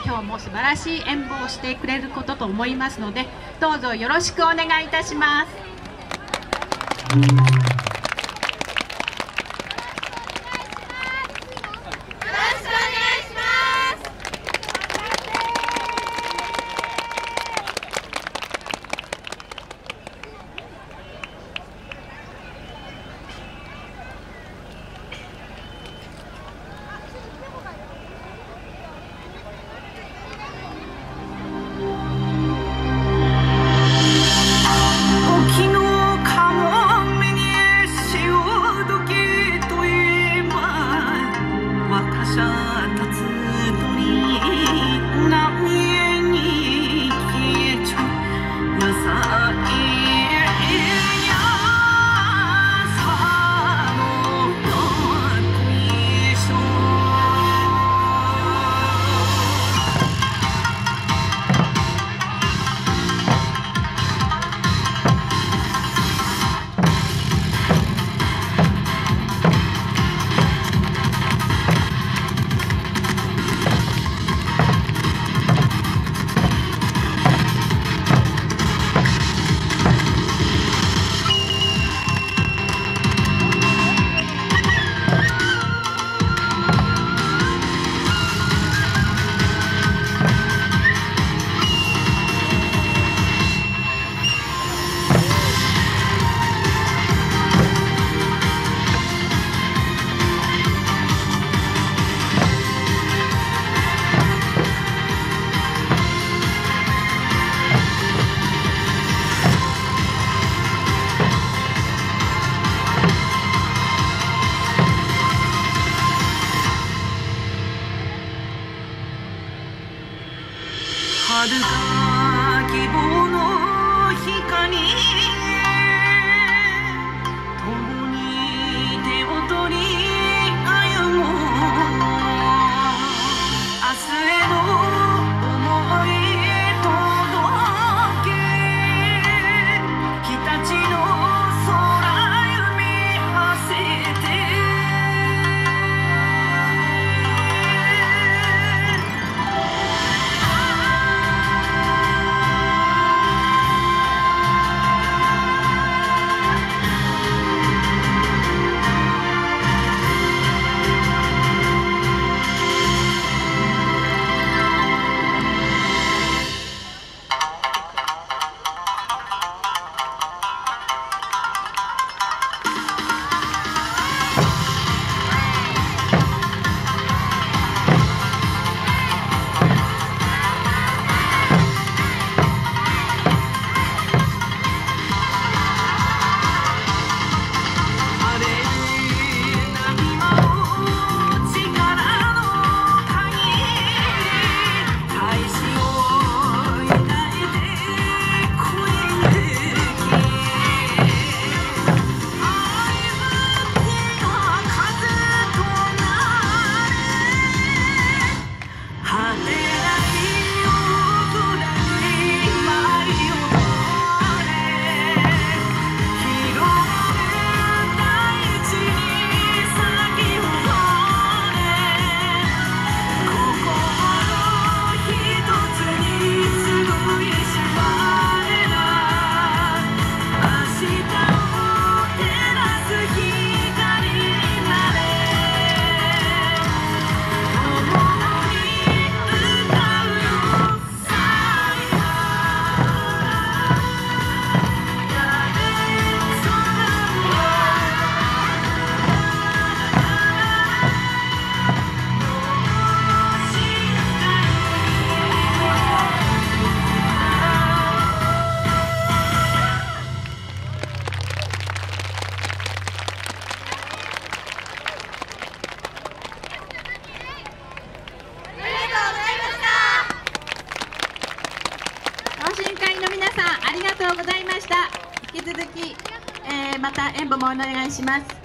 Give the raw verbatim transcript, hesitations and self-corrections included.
今日も素晴らしい演舞をしてくれることと思いますので、どうぞよろしくお願いいたします。 遥か希望の光共に手を取り歩もう明日への想い届け日立の空夢馳せて懇親会の皆さんありがとうございました。引き続き、えー、また演舞もお願いします。